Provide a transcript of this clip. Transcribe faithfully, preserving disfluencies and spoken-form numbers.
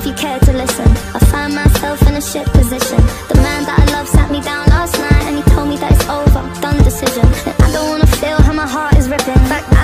you cared to listen. I find myself in a shit position. The man that I love sat me down last night and he told me that it's over, done decision. And I don't wanna feel how my heart is ripping. Like